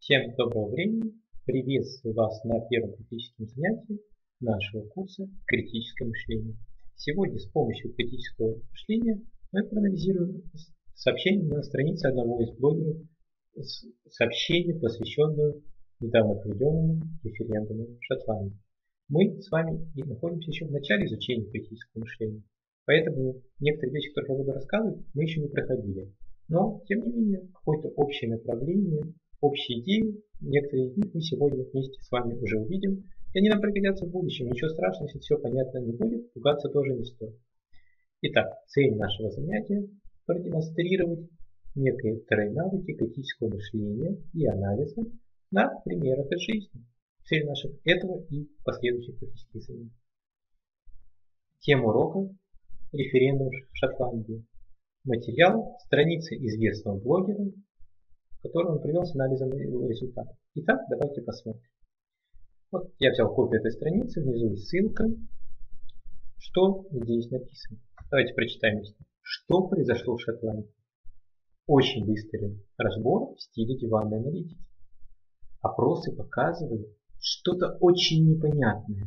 Всем доброго времени! Приветствую вас на первом практическом занятии нашего курса «Критическое мышление». Сегодня с помощью критического мышления мы проанализируем сообщение на странице одного из блогеров, сообщение, посвященное недавно проведенному референдуму в Шотландии. Мы с вами находимся еще в начале изучения критического мышления, поэтому некоторые вещи, которые я буду рассказывать, мы еще не проходили. Но, тем не менее, какое-то общее направление, общие идеи, некоторые из них мы сегодня вместе с вами уже увидим, и они нам пригодятся в будущем. Ничего страшного, если все понятно не будет, пугаться тоже не стоит. Итак, цель нашего занятия – продемонстрировать некоторые навыки критического мышления и анализа на примерах из жизни. Цель наших этого и последующих практических занятий. Тема урока – референдум в Шотландии. Материал – страница известного блогера, в котором он привел с анализом результатов. Итак, давайте посмотрим. Вот я взял копию этой страницы, внизу есть ссылка. Что здесь написано? Давайте прочитаем вместе. Что произошло в Шотландии? Очень быстрый разбор в стиле диванной аналитики. Опросы показывают что-то очень непонятное.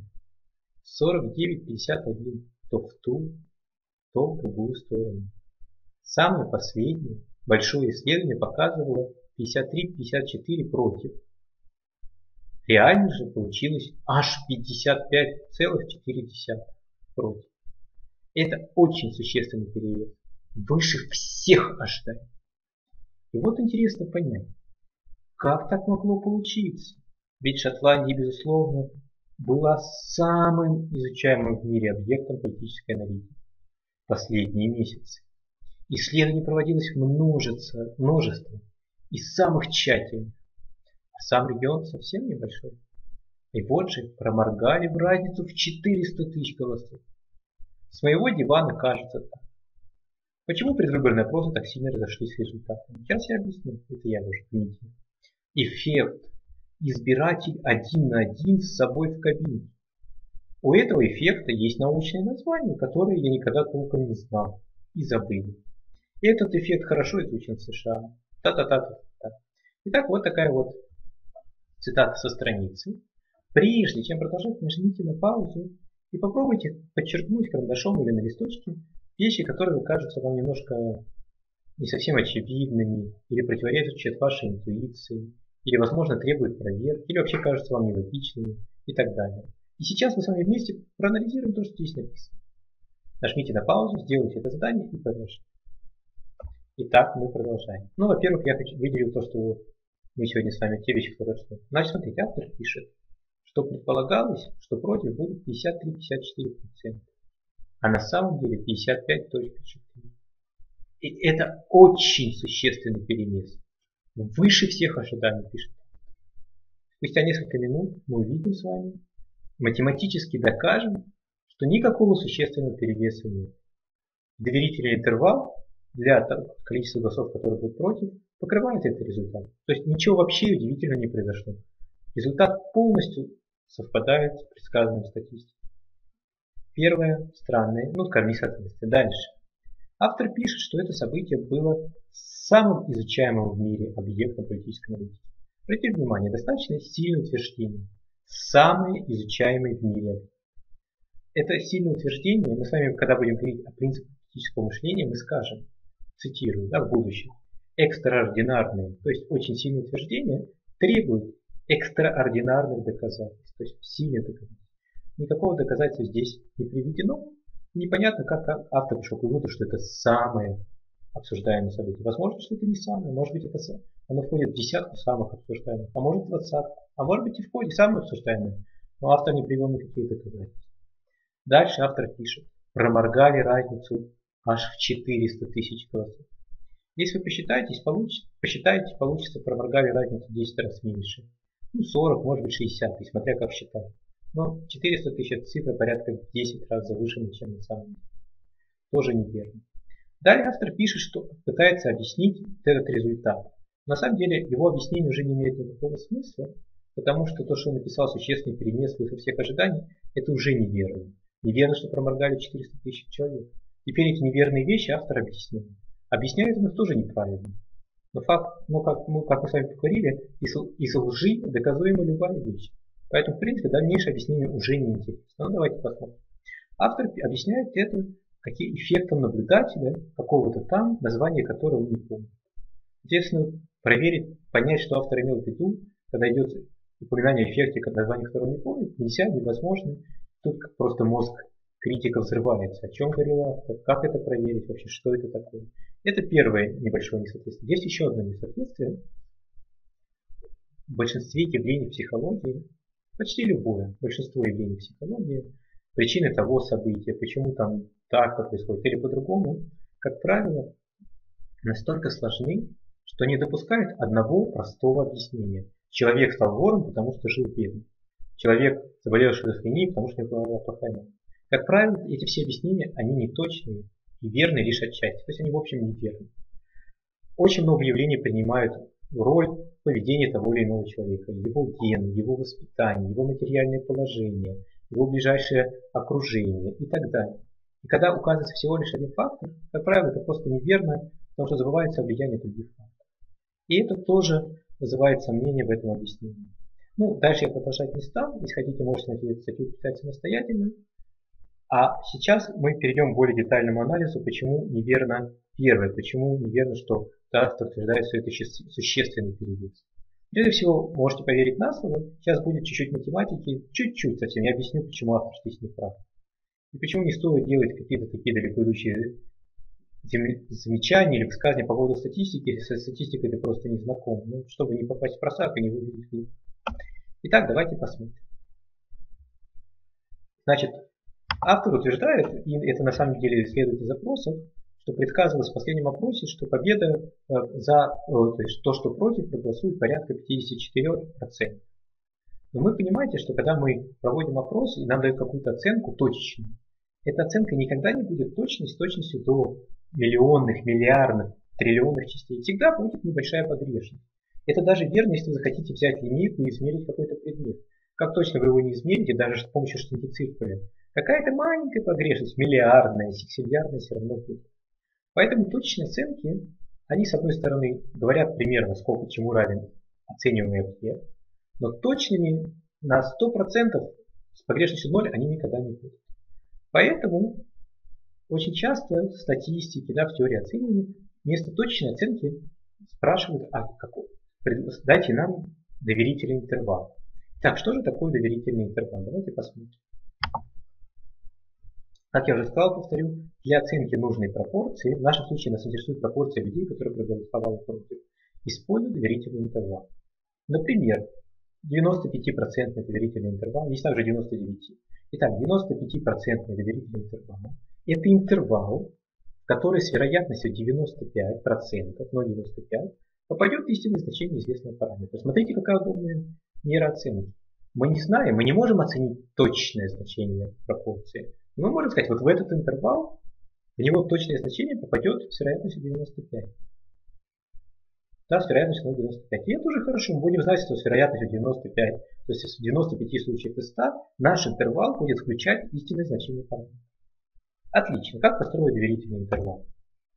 49-51 то в ту, то в другую сторону. Самое последнее большое исследование показывало 53-54 против. Реально же получилось аж 55,4 против. Это очень существенный перевес. Выше всех ожиданий. И вот интересно понять, как так могло получиться? Ведь Шотландия, безусловно, была самым изучаемым в мире объектом политической аналитики в последние месяцы. Исследований проводилось множество из самых тщательных, а сам регион совсем небольшой. И вот же проморгали в разницу в 400 тысяч голосов. С моего дивана кажется так. Почему предвыборные опросы так сильно разошлись с результатами? Сейчас я объясню, это я уже комментирую. Эффект избиратель один на один с собой в кабине. У этого эффекта есть научное название, которое я никогда толком не знал и забыл. И этот эффект хорошо изучен в США. Та-та-та-та-та. Итак, вот такая вот цитата со страницы. Прежде чем продолжать, нажмите на паузу и попробуйте подчеркнуть карандашом или на листочке вещи, которые кажутся вам немножко не совсем очевидными, или противоречат вашей интуиции, или, возможно, требуют проверки, или вообще кажутся вам нелогичными и так далее. И сейчас мы с вами вместе проанализируем то, что здесь написано. Нажмите на паузу, сделайте это задание и продолжите. Итак, мы продолжаем. Ну, во-первых, я выделил то, что мы сегодня с вами, те вещи, которые что. Значит, смотрите, автор пишет, что предполагалось, что против будет 53-54%, а на самом деле 55,4%. И это очень существенный перенос. Выше всех ожиданий, пишет. Спустя несколько минут мы увидим с вами, математически докажем, что никакого существенного перевеса нет. Доверительный интервал для того количества голосов, которые будут против, покрывает этот результат. То есть ничего вообще удивительного не произошло. Результат полностью совпадает с предсказанной статистикой. Первое странное, скажем, несоответствие. Дальше. Автор пишет, что это событие было самым изучаемым в мире объектом политической аналитики. Обратите внимание, достаточно сильное утверждение. Самое изучаемое в мире. Это сильное утверждение, мы с вами, когда будем говорить о принципе критического мышления, мы скажем, цитирую, в будущем, экстраординарные, то есть очень сильное утверждение, требует экстраординарных доказательств, то есть сильных доказательств. Никакого доказательства здесь не приведено. Непонятно, как автор пришел к выводу, что это самое обсуждаемое событие. Возможно, что это не самое, может быть, оно входит в десятку самых обсуждаемых, а может в двадцатку, а может быть и входит в самое обсуждаемое. Но автор не привел никаких доказательств. Дальше автор пишет, проморгали разницу аж в 400 тысяч голосов. Если вы посчитаете, получится проморгали разницу в 10 раз меньше. 40, может быть 60, смотря как считать. Но 400 тысяч это цифра порядка в 10 раз завышена, чем на самом деле. Тоже неверно. Далее автор пишет, что пытается объяснить этот результат. На самом деле его объяснение уже не имеет никакого смысла, потому что то, что он написал существенный перенес выше всех ожиданий, это уже неверно. Неверно, что проморгали 400 тысяч человек. Теперь эти неверные вещи автор объясняет. Объясняет он их тоже неправильно. Но факт, ну как мы с вами поговорили, из лжи доказуема любая вещь. Поэтому, в принципе, дальнейшее объяснение уже не интересно. Но давайте посмотрим. Автор объясняет это каким эффектом наблюдателя, какого-то там, название которого он не помнит. Естественно, проверить, понять, что автор имел в виду, когда идет упоминание эффекта, название которого не помнит, нельзя, невозможно. Тут просто мозг критика взрывается. О чем говорил автор, как это проверить вообще, что это такое. Это первое небольшое несоответствие. Есть еще одно несоответствие. В большинстве явлений психологии, почти любое, большинство явлений психологии, причины того события, почему там так-то происходит или по-другому, как правило, настолько сложны, что не допускают одного простого объяснения. Человек стал вором, потому что жил бедно. Человек заболел шизофренией, потому что у него была плохая мать. Как правило, эти все объяснения, они не точные и верны лишь отчасти. То есть они в общем не верны. Очень много явлений принимают роль поведения того или иного человека. Его гены, его воспитание, его материальное положение, его ближайшее окружение и так далее. И когда указывается всего лишь один фактор, как правило, это просто неверно, потому что забывается о влиянии других факторов. И это тоже вызывает сомнения в этом объяснении. Ну, дальше я продолжать не стал. Если хотите, можете найти эту статью почитать самостоятельно. А сейчас мы перейдем к более детальному анализу, почему неверно первое, почему неверно, что автор утверждает, что это существенный перевес. Прежде всего, можете поверить на слово. Сейчас будет чуть-чуть математики, чуть-чуть совсем. Я объясню, почему автор здесь не прав. И почему не стоит делать какие-то такие далеко идущие замечания или высказывания по поводу статистики, если со статистикой ты просто не знаком, ну, чтобы не попасть в просак и не выглядеть глупо. Итак, давайте посмотрим. Значит, автор утверждает, и это на самом деле следует из опросов, что предсказывалось в последнем опросе, что победа то есть то, что против, проголосует порядка 54%. Но вы понимаете, что когда мы проводим опрос и нам дают какую-то оценку точечную, эта оценка никогда не будет точной с точностью до миллионных, миллиардных, триллионных частей. Всегда будет небольшая погрешность. Это даже верно, если вы захотите взять линейку и измерить какой-то предмет. Как точно вы его не измерите, даже с помощью что-нибудь цифры. Какая-то маленькая погрешность, миллиардная, сексиллиардная все равно будет. Поэтому точечные оценки, они с одной стороны говорят примерно, сколько чему равен оцениваемый объект, но точными на 100% с погрешностью 0 они никогда не будут. Поэтому очень часто в статистике, в теории оценивания вместо точечной оценки спрашивают, дайте нам доверительный интервал. Так, что же такое доверительный интервал? Давайте посмотрим. Как я уже сказал, повторю, для оценки нужной пропорции, в нашем случае нас интересует пропорция людей, которые проголосовали против, используют доверительный интервал. Например, 95% доверительный интервал, есть также 99%. Итак, 95% доверительный интервал – это интервал, в который с вероятностью 95%, но 95%, попадет в истинное значение известного параметра. Смотрите, какая удобная мера оценки. Мы не знаем, мы не можем оценить точное значение пропорции. Мы можем сказать, вот в этот интервал в него точное значение попадет с вероятностью 95. Да, с вероятностью 0,95. И это уже хорошо. Мы будем знать, что с вероятностью 95, то есть в 95 случаях из 100 наш интервал будет включать истинное значение параметра. Отлично. Как построить доверительный интервал?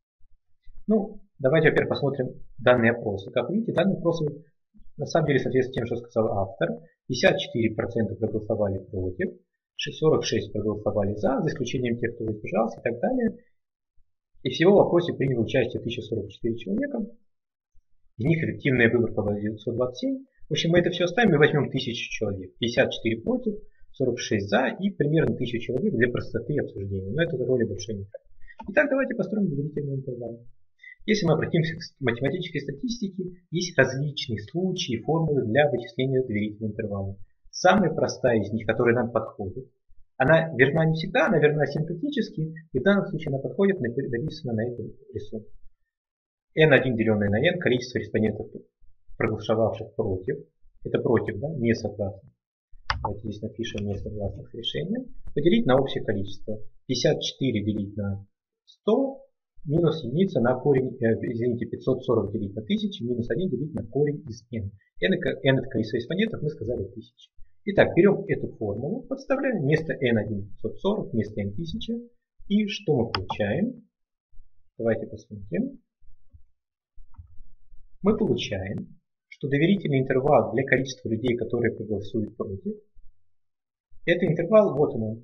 Ну, давайте, во-первых, посмотрим данные опросы. Как видите, данные опросы на самом деле соответствуют тем, что сказал автор. 54% проголосовали против, 46% проголосовали за исключением тех, кто воздержался и так далее. И всего в опросе приняло участие 1044 человека. Из них эффективная выборка была 927. В общем, мы это все оставим и возьмем 1000 человек. 54 против, 46 за и примерно 1000 человек для простоты обсуждения. Но это роли большой не играет. Итак, давайте построим доверительный интервал. Если мы обратимся к математической статистике, есть различные случаи и формулы для вычисления доверительного интервала. Самая простая из них, которая нам подходит, она верна не всегда, она верна синтетически, и в данном случае она подходит, написано на этом рисунке. n1 деленное на n, количество респондентов, проголосовавших против, это против, да, не согласных. Давайте здесь напишем не согласных с решением, поделить на общее количество. 54 делить на 100, минус единица на корень, 540 делить на 1000, минус 1 делить на корень из n. n это количество респондентов, мы сказали 1000. Итак, берем эту формулу, подставляем вместо n1 540, вместо n 1000. И что мы получаем? Давайте посмотрим. мы получаем, что доверительный интервал для количества людей, которые проголосуют против, это интервал, вот он,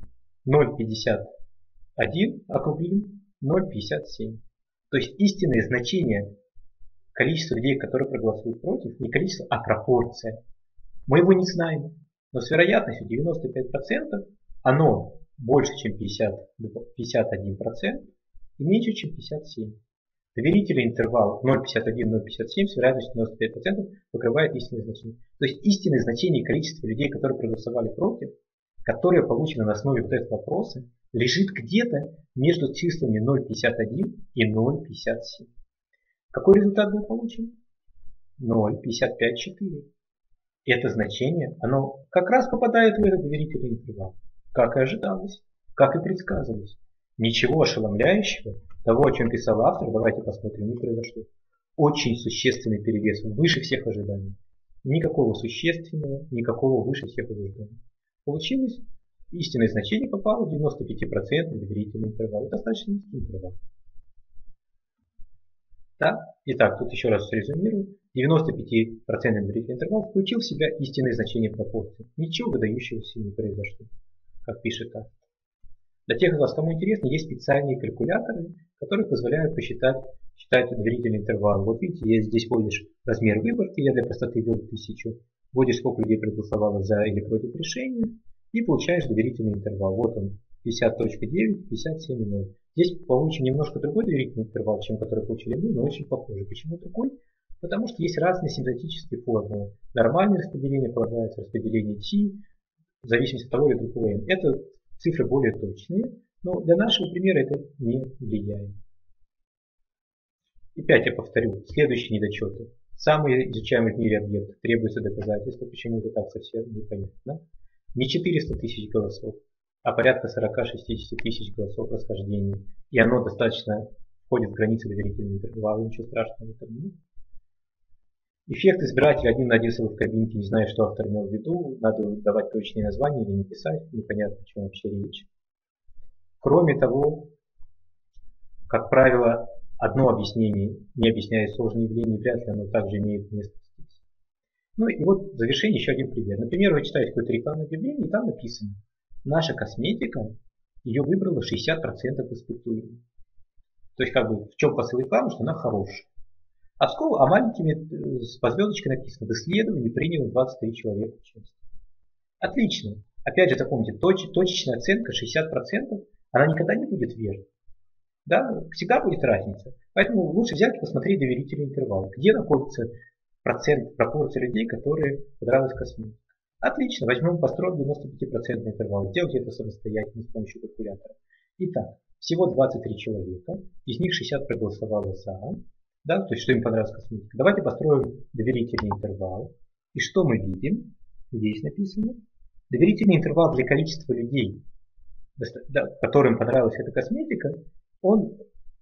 0,51 округлим, 0,57. То есть истинное значение количества людей, которые проголосуют против, не количество, а пропорция. Мы его не знаем, но с вероятностью 95% оно больше, чем 51% и меньше, чем 57%. Доверительный интервал 0,51-0,57 с вероятностью 95% покрывает истинное значение. То есть истинное значение количества людей, которые проголосовали против, которое получено на основе вот этого вопроса, лежит где-то между числами 0,51 и 0,57. Какой результат был получен? 0,554. Это значение, оно как раз попадает в этот доверительный интервал. Как и ожидалось, как и предсказывалось. Ничего ошеломляющего, того, о чем писал автор, давайте посмотрим, не произошло. Очень существенный перевес, выше всех ожиданий. Никакого существенного, никакого выше всех ожиданий. Получилось, истинное значение попало в 95% доверительный интервал. Достаточно низкий интервал. Да? Итак, тут еще раз резюмирую. 95% доверительный интервал включил в себя истинное значение пропорции. Ничего выдающегося не произошло, как пишет автор. Для тех из вас, кому интересно, есть специальные калькуляторы, которые позволяют считать доверительный интервал. Вот видите, здесь вводишь размер выборки, я для простоты ввел 1000. Вводишь, сколько людей проголосовало за или против решения, и получаешь доверительный интервал. Вот он, 50.9, 57.0. Здесь получен немножко другой доверительный интервал, чем который получили мы, но очень похожий. Почему такой? Потому что есть разные синтетические формулы. Нормальное распределение полагается, распределение t, в зависимости от того или другого n. Это цифры более точные, но для нашего примера это не влияет. И опять я повторю, следующие недочеты. Самый изучаемый в мире объект, требуется доказательство, почему это так совсем непонятно. Не 400 тысяч голосов, а порядка 40-60 тысяч голосов расхождения. И оно достаточно входит в границы доверительного интервала, ничего страшного в этом нет. Эффект избирателя один на один в кабинке, не знаю, что автор имел в виду, надо давать точные названия или не писать, непонятно, о чем вообще речь. Кроме того, как правило, одно объяснение не объясняет сложные явления, вряд ли оно также имеет место здесь. Ну и вот в завершение еще один пример. Например, вы читаете какое-то рекламное объявление, и там написано: наша косметика, ее выбрало 60% испытуемых. То есть как бы в чем посыл рекламы, что она хорошая. А маленькими по звездочкой написано: в исследовании приняло 23 человека участие. Отлично. Опять же, запомните, точечная оценка 60%, она никогда не будет верной. Да? Всегда будет разница. Поэтому лучше взять и посмотреть доверительный интервал. Где находится пропорция людей, которые понравилась косметика. Отлично. Возьмем, построим 95% интервал. Сделайте это самостоятельно с помощью калькулятора. Итак, всего 23 человека. Из них 60 проголосовало за. Да, то есть, что им понравилась косметика. Давайте построим доверительный интервал. И что мы видим? Здесь написано. Доверительный интервал для количества людей, которым понравилась эта косметика, он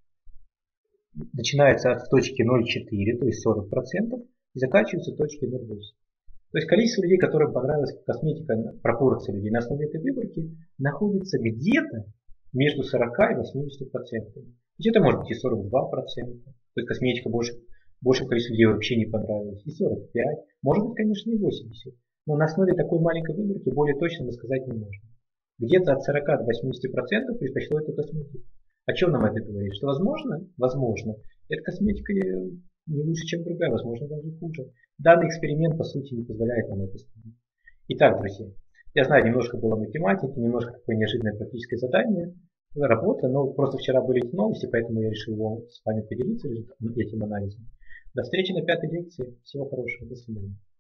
начинается от точки 0,4, то есть 40%, и заканчивается точкой 0,8. То есть количество людей, которым понравилась косметика, пропорция людей на основе этой выборки, находится где-то между 40 и 80%. Где-то может быть и 42%. То есть косметика большему количеству людей вообще не понравилась. И 45%. Может быть, конечно, и 80%. Но на основе такой маленькой выборки более точно мы сказать не можем. Где-то от 40 до 80% предпочло эту косметику. О чем нам это говорит? Что возможно? Возможно. Эта косметика не лучше, чем другая, возможно, даже хуже. Данный эксперимент, по сути, не позволяет нам это сделать. Итак, друзья, я знаю, немножко было математики, немножко такое неожиданное практическое задание, работа, но просто вчера были эти новости, поэтому я решил с вами поделиться этим анализом. До встречи на 5-й лекции. Всего хорошего. До свидания.